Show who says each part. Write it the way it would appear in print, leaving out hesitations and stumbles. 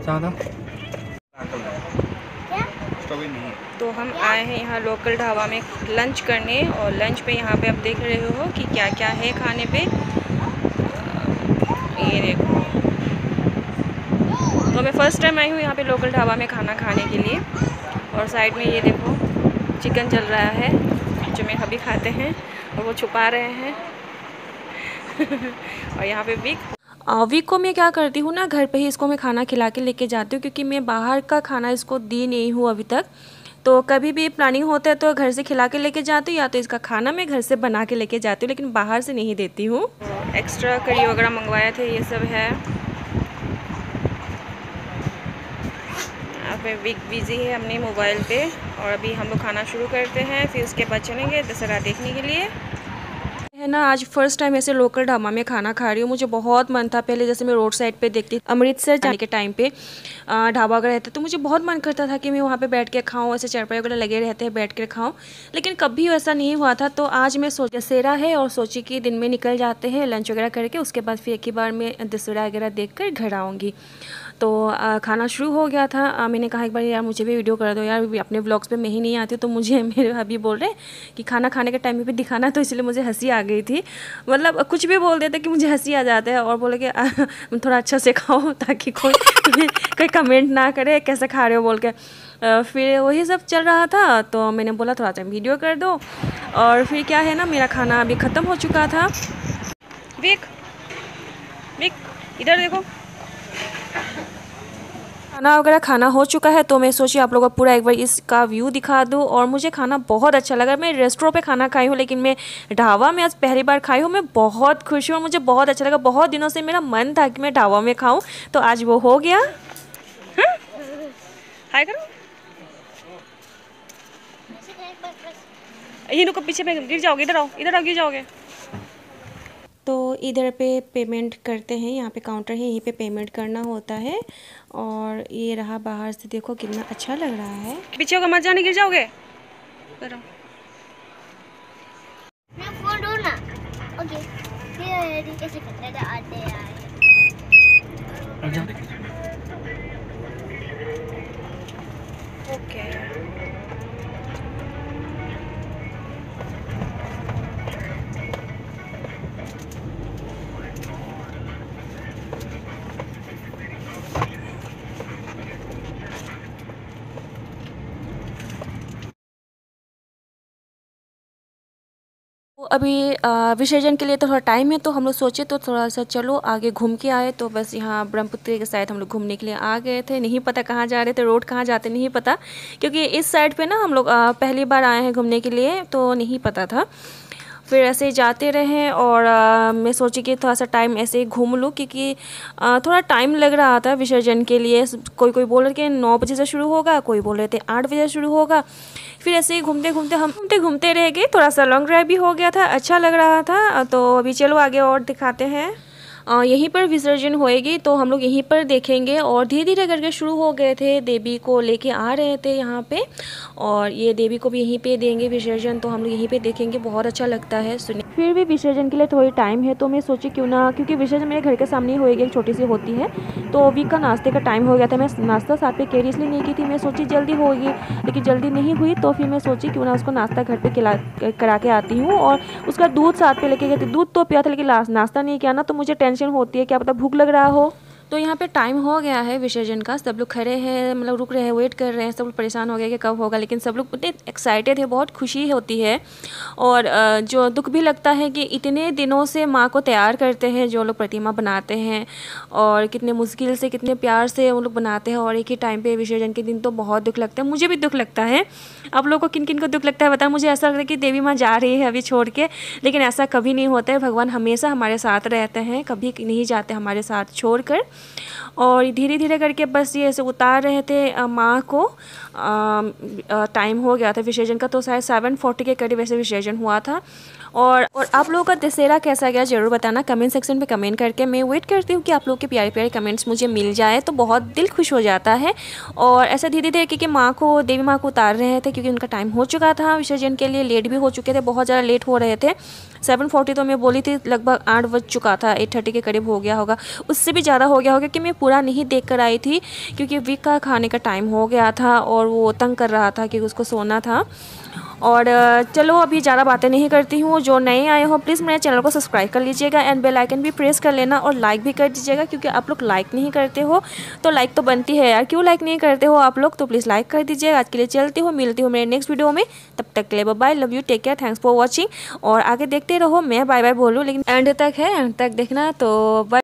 Speaker 1: तो हम आए हैं यहाँ लोकल ढाबा में लंच करने, और लंच पे यहाँ पे आप देख रहे हो कि क्या क्या है खाने पे। ये देखो, तो मैं फ़र्स्ट टाइम आई हूँ यहाँ पे लोकल ढाबा में खाना खाने के लिए। और साइड में ये देखो चिकन चल रहा है जो मेरे हबी खाते हैं, और वो छुपा रहे हैं। और यहाँ पे वीक को मैं क्या करती हूँ ना, घर पे ही इसको मैं खाना खिला के लेके जाती हूँ, क्योंकि मैं बाहर का खाना इसको दी नहीं हूँ अभी तक। तो कभी भी प्लानिंग होता है तो घर से खिला के लेके जाती हूँ, या तो इसका खाना मैं घर से बना के लेके जाती हूँ, लेकिन बाहर से नहीं देती हूँ। एक्स्ट्रा करी वगैरह मंगवाए थे, ये सब है। अब वीक बिजी है अपने मोबाइल पे, और अभी हम लोग खाना शुरू करते हैं, फिर उसके बाद चलेंगे दशहरा देखने के लिए। है ना, आज फर्स्ट टाइम ऐसे लोकल ढाबा में खाना खा रही हूँ। मुझे बहुत मन था पहले, जैसे मैं रोड साइड पे देखती अमृतसर जाने के टाइम पे ढाबा वगैरह रहता, तो मुझे बहुत मन करता था कि मैं वहाँ पे बैठ के खाऊँ, ऐसे चारपाई वगैरह लगे रहते हैं, बैठ कर खाऊँ, लेकिन कभी ऐसा नहीं हुआ था। तो आज मैं दशहरा है और सोची कि दिन में निकल जाते हैं लंच वगैरह करके, उसके बाद फिर एक ही बार में दशहरा वगैरह देख कर घर आऊँगी। तो खाना शुरू हो गया था। मैंने कहा एक बार यार मुझे भी वीडियो कर दो यार, अपने व्लॉग्स पे मैं ही नहीं आती, तो मुझे मेरे हबी बोल रहे कि खाना खाने के टाइम पे भी दिखाना, तो इसलिए मुझे हंसी आ गई थी। मतलब कुछ भी बोल देते कि मुझे हंसी आ जाता है, और बोले कि थोड़ा अच्छा से खाओ ताकि कोई कमेंट ना करे कैसे खा रहे हो बोल के। फिर वही सब चल रहा था, तो मैंने बोला थोड़ा सा वीडियो कर दो। और फिर क्या है ना, मेरा खाना अभी ख़त्म हो चुका था। विक विक इधर देखो, खाना वगैरह खाना हो चुका है। तो मैं सोची आप लोगों को पूरा एक बार इसका व्यू दिखा दूँ। और मुझे खाना बहुत अच्छा लगा। मैं रेस्टोरेंट पे खाना खाई हूँ, लेकिन मैं ढाबा में आज पहली बार खाई हूँ। मैं बहुत खुश हूँ और मुझे बहुत अच्छा लगा। बहुत दिनों से मेरा मन था कि मैं ढाबा में खाऊँ, तो आज वो हो गया। हाय करो, ये को पीछे पे गिर जाओगे, इधर आओ, इधर आओ, गिर जाओगे। तो इधर पे पेमेंट करते हैं, यहाँ पे काउंटर है, यहीं पे पेमेंट करना होता है। और ये रहा बाहर से, देखो कितना अच्छा लग रहा है। पीछे होकर मत जाने, गिर जाओगे। ओके, तो अभी विसर्जन के लिए तो थोड़ा टाइम है, तो हम लोग सोचे तो थोड़ा सा चलो आगे घूम के आए। तो बस यहाँ ब्रह्मपुत्र के साइड हम लोग घूमने के लिए आ गए थे। नहीं पता कहाँ जा रहे थे, रोड कहाँ जाते नहीं पता, क्योंकि इस साइड पे ना हम लोग पहली बार आए हैं घूमने के लिए, तो नहीं पता था। फिर ऐसे ही जाते रहे, और मैं सोची कि थोड़ा सा टाइम ऐसे ही घूम लूँ, क्योंकि थोड़ा टाइम लग रहा था विसर्जन के लिए। कोई कोई बोल रहे थे 9 बजे से शुरू होगा, कोई बोल रहे थे 8 बजे से शुरू होगा। फिर ऐसे ही घूमते घूमते हम घूमते रह गए। थोड़ा सा लॉन्ग ड्राइव भी हो गया था, अच्छा लग रहा था। तो अभी चलो आगे और दिखाते हैं। यहीं पर विसर्जन होएगी, तो हम लोग यहीं पर देखेंगे। और धीरे धीरे करके शुरू हो गए थे, देवी को लेके आ रहे थे यहाँ पे, और ये देवी को भी यहीं पे देंगे विसर्जन, तो हम लोग यहीं पे देखेंगे। बहुत अच्छा लगता है। सुनिए, फिर भी विसर्जन के लिए थोड़ी टाइम है, तो मैं सोची क्यों ना, क्योंकि विसर्जन मेरे घर के सामने ही होएगी, एक छोटी सी होती है। तो वीक का नाश्ते का टाइम हो गया था, मैं नाश्ता साथ पे कैरी इसलिए नहीं की थी, मैं सोची जल्दी होगी, लेकिन जल्दी नहीं हुई। तो फिर मैं सोची क्यों ना उसको नाश्ता घर पे करा के आती हूँ, और उसका दूध साथ पे लेके गई थी। दूध तो पिया था, लेकिन नाश्ता नहीं किया ना, तो मुझे टेंशन होती है, क्या पता भूख लग रहा हो। तो यहाँ पे टाइम हो गया है विसर्जन का, सब लोग खड़े हैं, मतलब रुक रहे हैं, वेट कर रहे हैं। सब लोग परेशान हो गए कि कब होगा, लेकिन सब लोग इतने एक्साइटेड है, बहुत खुशी होती है। और जो दुख भी लगता है कि इतने दिनों से माँ को तैयार करते हैं, जो लोग प्रतिमा बनाते हैं, और कितने मुश्किल से कितने प्यार से वो लोग बनाते हैं, और एक ही टाइम पे विसर्जन के दिन तो बहुत दुख लगता है। मुझे भी दुख लगता है। आप लोगों को किन किन को दुख लगता है बताएं। मुझे ऐसा लगता है कि देवी माँ जा रही है अभी छोड़ के, लेकिन ऐसा कभी नहीं होता है। भगवान हमेशा हमारे साथ रहते हैं, कभी नहीं जाते हमारे साथ छोड़कर। और धीरे धीरे करके बस ये ऐसे उतार रहे थे माँ को। टाइम हो गया था विसर्जन का, तो शायद 7:40 के करीब ऐसे विसर्जन हुआ था। और आप लोगों का दशहरा कैसा गया ज़रूर बताना कमेंट सेक्शन में कमेंट करके। मैं वेट करती हूँ कि आप लोग के प्यारे प्यारे कमेंट्स मुझे मिल जाए तो बहुत दिल खुश हो जाता है। और ऐसा धीरे धीरे क्योंकि माँ को देवी माँ को उतार रहे थे क्योंकि उनका टाइम हो चुका था विसर्जन के लिए, लेट भी हो चुके थे, बहुत ज़्यादा लेट हो रहे थे। 7:40 तो मैं बोली थी, लगभग 8 बज चुका था, 8:30 के करीब हो गया होगा, उससे भी ज़्यादा हो गया होगा कि मैं पूरा नहीं देख कर आई थी क्योंकि विक का खाने का टाइम हो गया था और वो तंग कर रहा था कि उसको सोना था। और चलो अभी ज़्यादा बातें नहीं करती हूँ। जो नए आए हो प्लीज़ मेरे चैनल को सब्सक्राइब कर लीजिएगा एंड बेल आइकन भी प्रेस कर लेना और लाइक भी कर दीजिएगा क्योंकि आप लोग लाइक नहीं करते हो तो लाइक तो बनती है यार, क्यों लाइक नहीं करते हो आप लोग, तो प्लीज़ लाइक कर दीजिएगा। आज के लिए चलती हूँ, मिलती हूँ मेरे नेक्स्ट वीडियो में, तब तक के लिए bye bye, love you, take care, thanks for watching. और आगे देखते रहो, मैं बाय बाय बोलूँ लेकिन एंड तक है, एंड तक देखना, तो बाय।